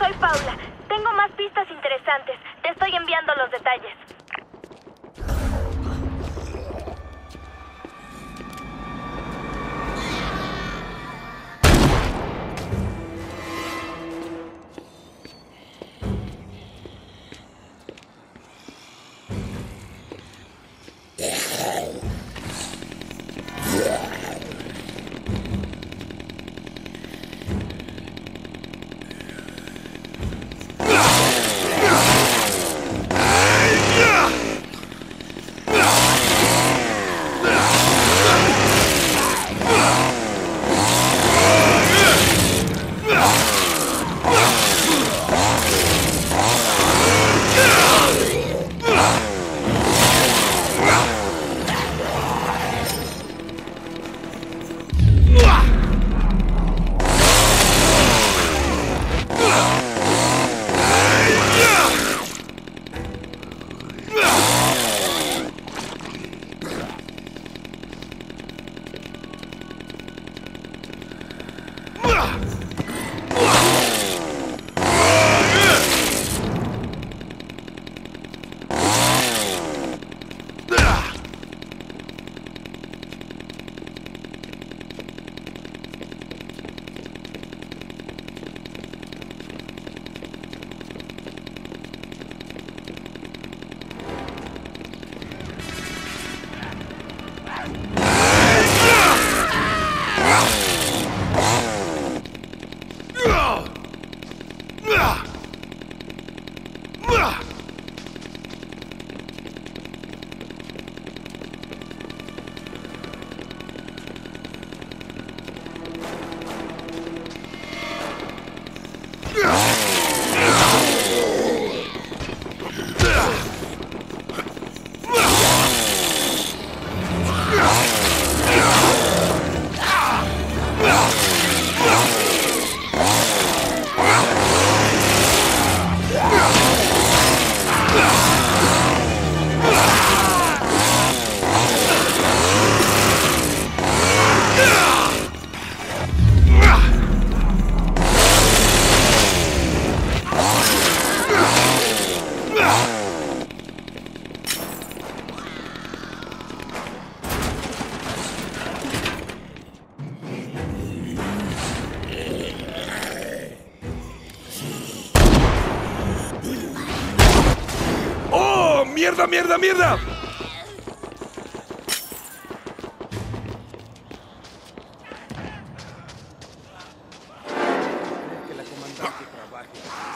soy Paula. Tengo más pistas interesantes. Te estoy enviando los detalles. ¡Mierda, mierda, mierda! Que la comandante trabaje.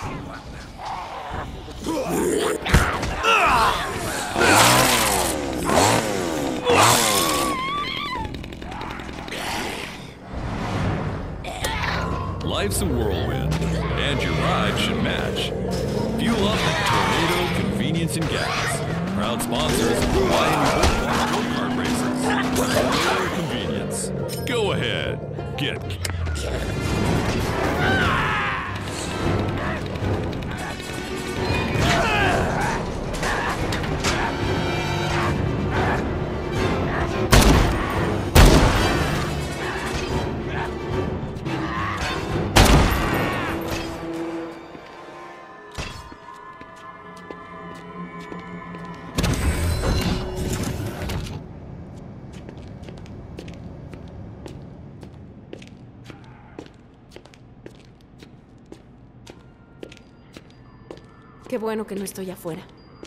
Life's a whirlwind, and your ride should match. Fuel up at Tornado Convenience and Gas. Proud sponsors of Hawaiian go-kart races. Tornado Convenience. Go ahead, get. Qué bueno que no estoy afuera.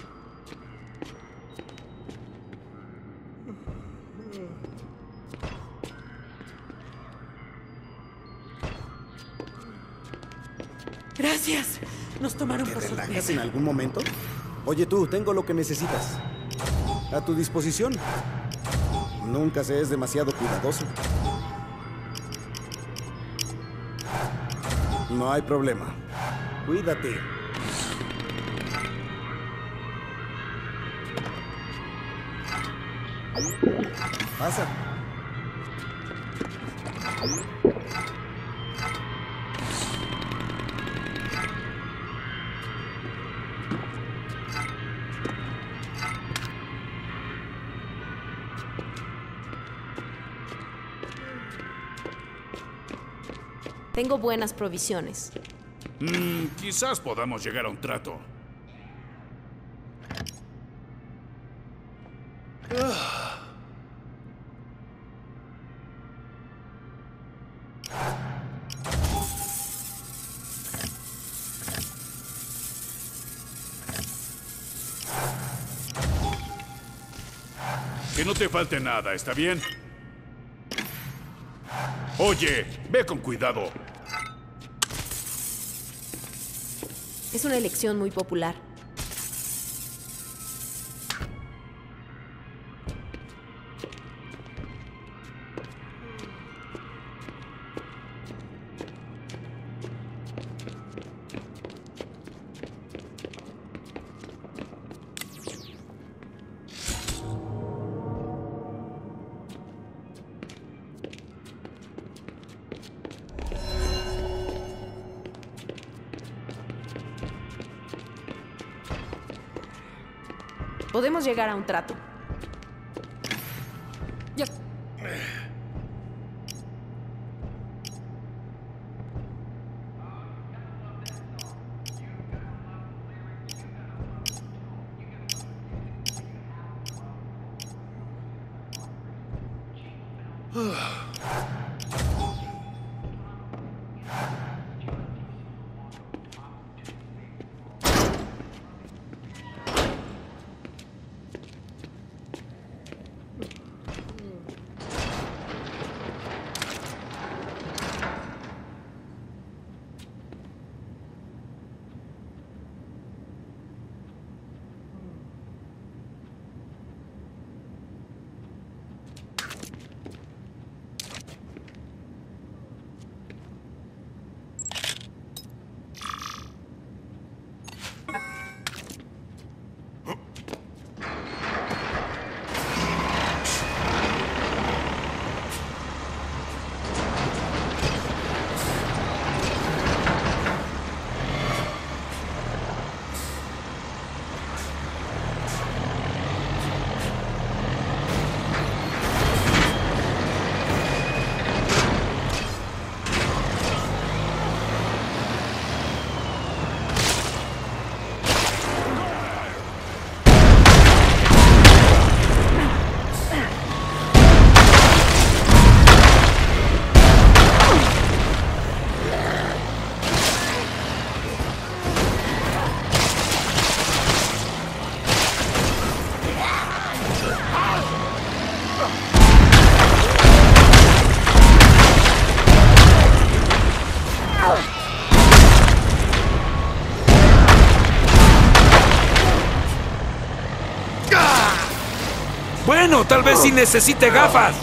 Gracias. Nos tomaron por ¿Te relajas sorpresa. en algún momento? Oye tú, tengo lo que necesitas. A tu disposición. Nunca se es demasiado cuidadoso. No hay problema. Cuídate. Pasa. Tengo buenas provisiones. Quizás podamos llegar a un trato. Que no te falte nada, ¿está bien? Oye, ve con cuidado. Es una elección muy popular. Podemos llegar a un trato. Ya. Bueno, tal vez sí necesite gafas.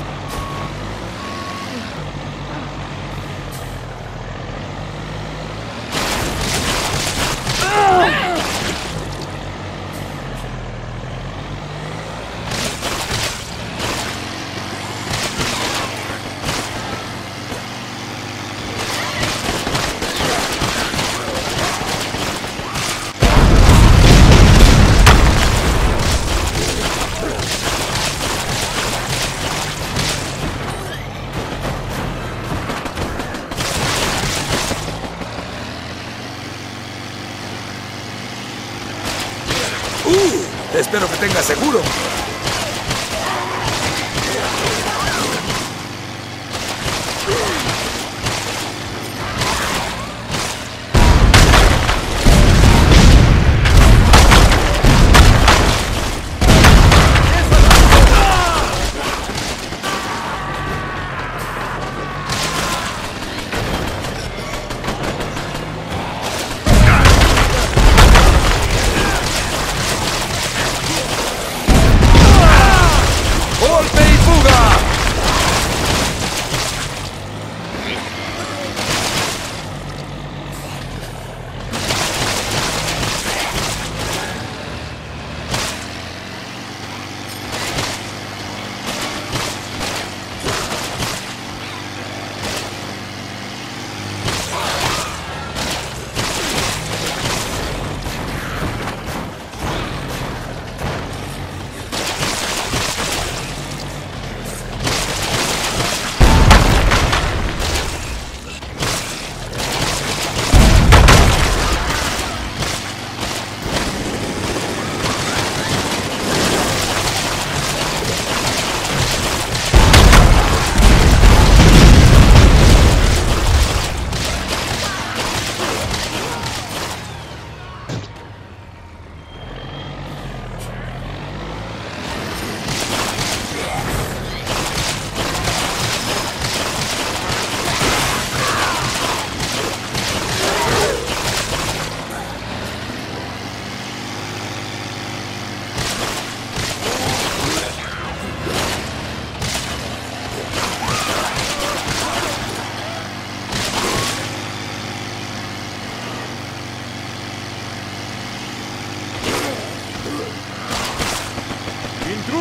Espero que tenga seguro.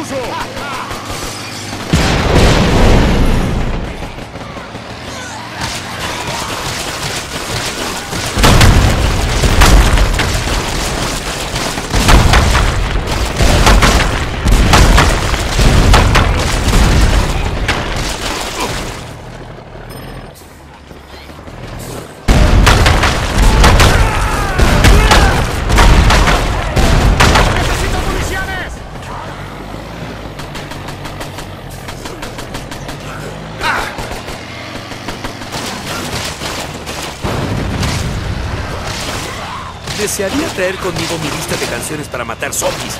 eso! Desearía traer conmigo mi lista de canciones para matar zombies.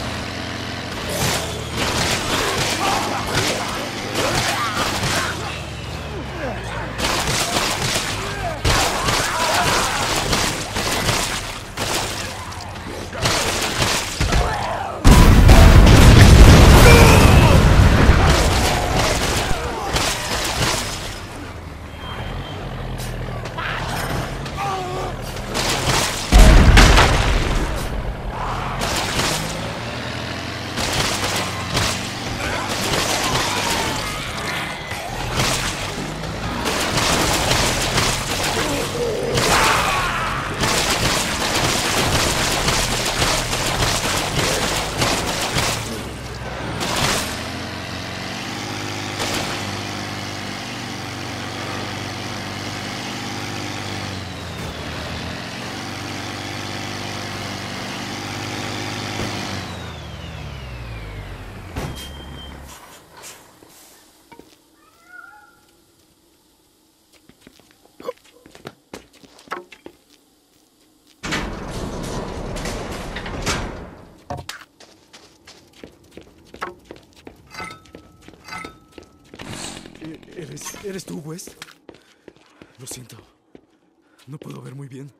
¿Eres tú, West? Lo siento. No puedo ver muy bien.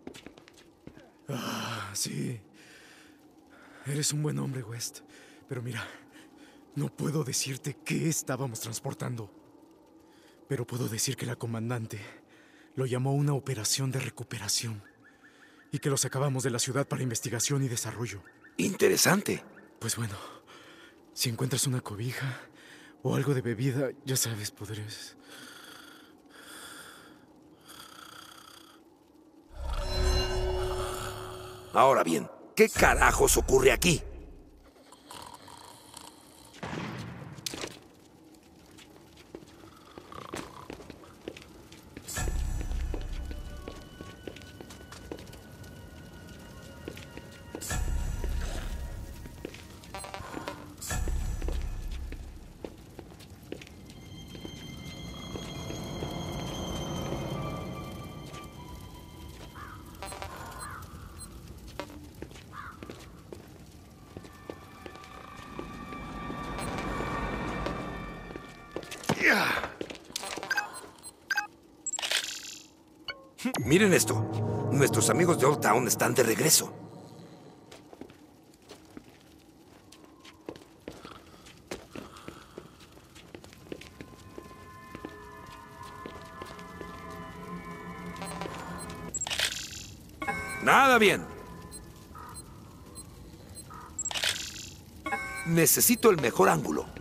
Sí. Eres un buen hombre, West. Pero mira, no puedo decirte qué estábamos transportando. Pero puedo decir que la comandante lo llamó una operación de recuperación. Y que lo sacábamos de la ciudad para investigación y desarrollo. Interesante. Pues bueno, si encuentras una cobija o algo de bebida, ya sabes, podrás... Ahora bien, ¿qué carajos ocurre aquí? Miren esto. Nuestros amigos de Old Town están de regreso. Nada bien. Necesito el mejor ángulo.